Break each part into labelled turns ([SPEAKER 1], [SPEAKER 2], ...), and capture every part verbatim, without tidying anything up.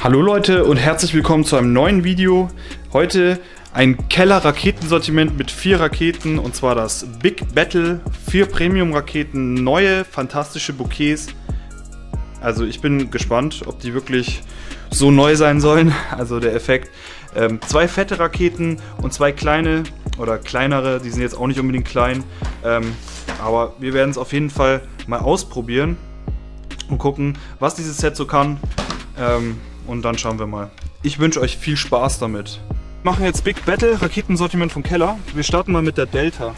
[SPEAKER 1] Hallo Leute und herzlich willkommen zu einem neuen Video. Heute ein Keller-Raketensortiment mit vier Raketen, und zwar das Big Battle, vier Premium-Raketen, neue fantastische Bouquets. Also ich bin gespannt, ob die wirklich so neu sein sollen, also der Effekt. Ähm, zwei fette Raketen und zwei kleine oder kleinere, die sind jetzt auch nicht unbedingt klein, ähm, aber wir werden es auf jeden Fall mal ausprobieren und gucken, was dieses Set so kann. Ähm, Und dann schauen wir mal. Ich wünsche euch viel Spaß damit. Wir machen jetzt Big Battle, Raketensortiment vom Keller. Wir starten mal mit der Delta.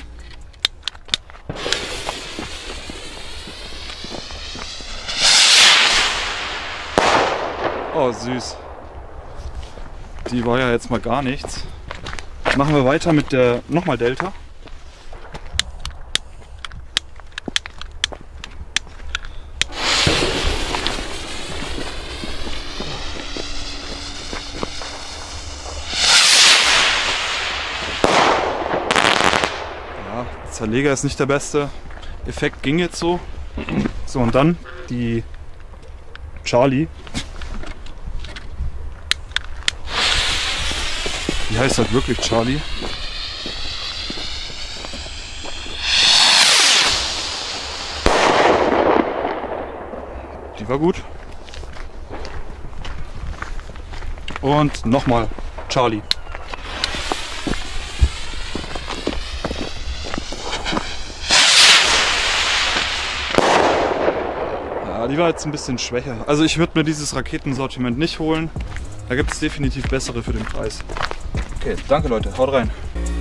[SPEAKER 1] Oh, süß. Die war ja jetzt mal gar nichts. Machen wir weiter mit der nochmal Delta. Zerleger ist nicht der beste. Effekt ging jetzt so. So, und dann die Charlie. Die heißt halt wirklich Charlie. Die war gut. Und nochmal Charlie. Die war jetzt ein bisschen schwächer. Also ich würde mir dieses Raketensortiment nicht holen. Da gibt es definitiv bessere für den Preis. Okay, danke Leute, haut rein.